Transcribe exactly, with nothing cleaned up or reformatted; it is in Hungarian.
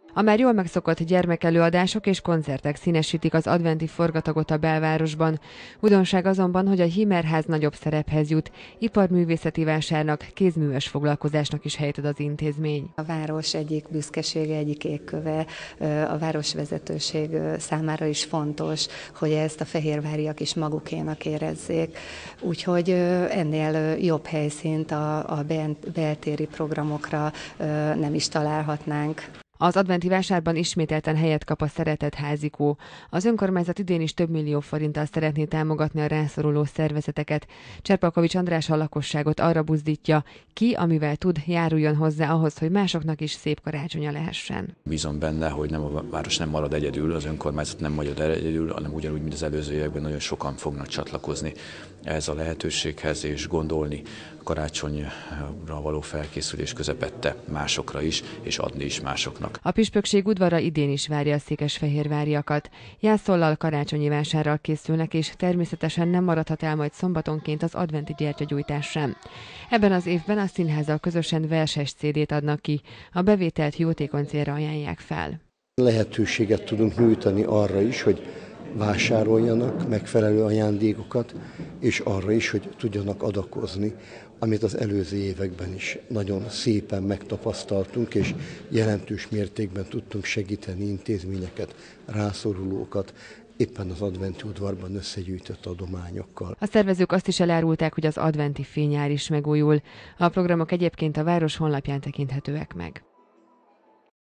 A már jól megszokott gyermekelőadások és koncertek színesítik az adventi forgatagot a belvárosban. Újdonság azonban, hogy a Hímerház nagyobb szerephez jut, iparművészeti vásárnak, kézműves foglalkozásnak is helyet ad az intézmény. A város egyik büszkesége, egyik égköve, a városvezetőség számára is fontos, hogy ezt a fehérváriak is magukénak érezzék. Úgyhogy ennél jobb helyszínt a, a beltéri programokra nem is találhatnánk. Az adventi vásárban ismételten helyet kap a szeretett házikó. Az önkormányzat idén is több millió forinttal szeretné támogatni a rászoruló szervezeteket. Cserpalkovics András a lakosságot arra buzdítja, ki, amivel tud, járuljon hozzá ahhoz, hogy másoknak is szép karácsonya lehessen. Bízom benne, hogy nem a város nem marad egyedül, az önkormányzat nem marad egyedül, hanem ugyanúgy, mint az előző években nagyon sokan fognak csatlakozni ehhez a lehetőséghez, és gondolni karácsonyra való felkészülés közepette másokra is, és adni is másoknak. A püspökség udvara idén is várja a székesfehérváriakat. Jászóllal, karácsonyi vásárral készülnek, és természetesen nem maradhat el majd szombatonként az adventi gyertyagyújtás sem. Ebben az évben a színházzal közösen verses cé dét adnak ki, a bevételt jótékony célra ajánlják fel. Lehetőséget tudunk nyújtani arra is, hogy vásároljanak megfelelő ajándékokat, és arra is, hogy tudjanak adakozni, amit az előző években is nagyon szépen megtapasztaltunk, és jelentős mértékben tudtunk segíteni intézményeket, rászorulókat, éppen az adventi udvarban összegyűjtött adományokkal. A szervezők azt is elárulták, hogy az adventi fényár is megújul. A programok egyébként a város honlapján tekinthetőek meg.